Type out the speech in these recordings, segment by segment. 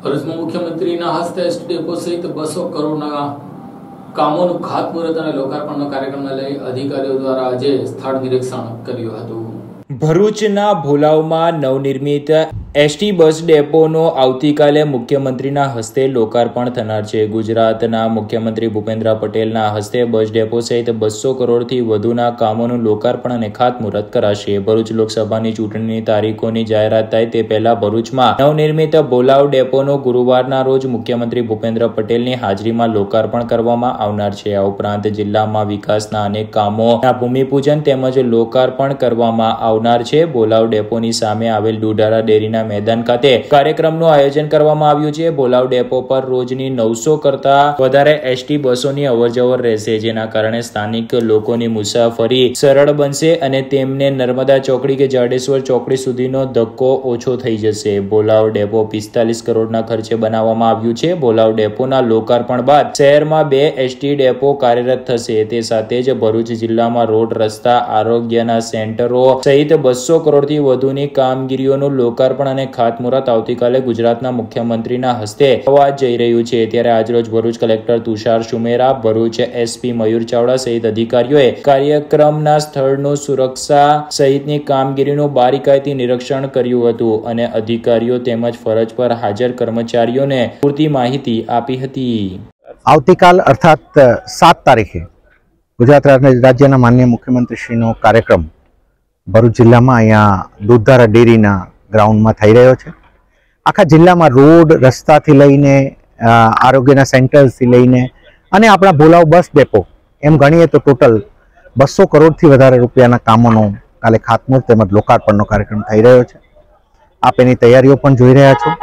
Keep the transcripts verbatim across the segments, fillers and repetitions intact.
ભરૂચમાં મુખ્યમંત્રીના હસ્તે એસટી ડેપો સહિત બસો કરોડના કામોનું ખાતમુહૂર્ત અને લોકાર્પણનો કાર્યક્રમને લઈ અધિકારીઓ દ્વારા આજે સ્થળ નિરીક્ષણ કર્યું હતું। ભરૂચના ભોલાવમાં નવનિર્મિત એસટી બસ ડેપોનો આવતીકાલે મુખ્યમંત્રીના હસ્તે લોકાર્પણ થનાર છે। ગુજરાતના મુખ્યમંત્રી ભૂપેન્દ્ર પટેલના હસ્તે બસ ડેપો સહિત બસો કરોડથી વધુના કામોનું લોકાર્પણ અને ખાતમુહૂર્ત કરાશે। ભરૂચ લોકસભાની ચૂંટણીની તારીખોની જાહેરાત થાય તે પહેલા ભરૂચમાં નવનિર્મિત ભોલાવ ડેપોનો ગુરુવારના રોજ મુખ્યમંત્રી ભૂપેન્દ્ર પટેલની હાજરીમાં લોકાર્પણ કરવામાં આવનાર છે। આ ઉપરાંત જિલ્લામાં વિકાસના અનેક કામોના ભૂમિપૂજન તેમજ લોકાર્પણ કરવામાં આવનાર છે। ભોલાવ ડેપોની સામે આવેલ દુધારા ડેરીના મેદાન ખાતે કાર્યક્રમનું આયોજન કરવામાં આવ્યું છે। ભોલાવ ડેપો પર રોજની નવસો કરતા વધારે એસટી બસોની અવરજવર રહેશે, જેના કારણે સ્થાનિક લોકોની મુસાફરી સરળ બનશે અને તેમને નર્મદા ચોકડી કે જાડેશ્વર ચોકડી સુધીનો ધક્કો ઓછો થઈ જશે। ભોલાવ ડેપો પિસ્તાલીસ કરોડના ખર્ચે બનાવવામાં આવ્યું છે। ભોલાવ ડેપોના લોકાર્પણ બાદ શહેરમાં બે એસટી ડેપો કાર્યરત થશે। તે સાથે જ ભરૂચ જિલ્લામાં રોડ, રસ્તા, આરોગ્યના સેન્ટરો સહિત બસો કરોડથી વધુની કામગીરીઓનું લોકાર્પણ અને ખાતમુહૂર્ત આવતીકાલે ગુજરાતના મુખ્યમંત્રીના હસ્તે થવા જઈ રહ્યું છે। ત્યારે આજરોજ ભરૂચ કલેક્ટર તુષાર સુમેરા, ભરૂચ એસપી મયુર ચાવડા સહિત અધિકારીઓએ કાર્યક્રમના સ્થળનું સુરક્ષા સહિતની કામગીરીનું બારીકાઈથી નિરીક્ષણ કર્યું હતું અને અધિકારીઓ તેમજ ફરજ પર હાજર કર્મચારીઓને પૂરતી માહિતી આપી હતી। આવતીકાલ અર્થાત સાત તારીખે ગુજરાત રાજ્યના માનનીય મુખ્યમંત્રીશ્રીનો કાર્યક્રમ ભરૂચ જિલ્લામાં અહીંયા દૂધધારા ડેરીના ગ્રાઉન્ડમાં થઈ રહ્યો છે। આખા જિલ્લામાં રોડ, રસ્તાથી લઈને આરોગ્યના સેન્ટર્સથી લઈને અને આપણા ભોલાવ બસ ડેપો એમ ગણીએ તો ટોટલ બસો કરોડથી વધારે રૂપિયાના કામોનો કાલે ખાતમુહૂર્ત તેમજ લોકાર્પણનો કાર્યક્રમ થઈ રહ્યો છે। આપ એની તૈયારીઓ પણ જોઈ રહ્યા છો।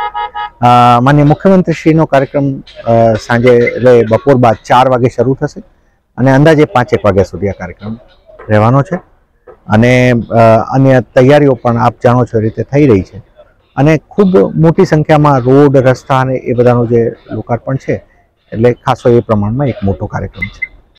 માનનીય મુખ્યમંત્રીશ્રીનો કાર્યક્રમ સાંજે એટલે બપોર બાદ ચાર વાગે શરૂ થશે અને અંદાજે પાંચેક વાગ્યા સુધી આ કાર્યક્રમ રહેવાનો છે અને અન્ય તૈયારીઓ પણ આપ જાણો છો એ રીતે થઈ રહી છે અને ખૂબ મોટી સંખ્યામાં રોડ, રસ્તા અને એ બધાનું જે લોકાર્પણ છે એટલે ખાસો એ પ્રમાણમાં એક મોટો કાર્યક્રમ છે।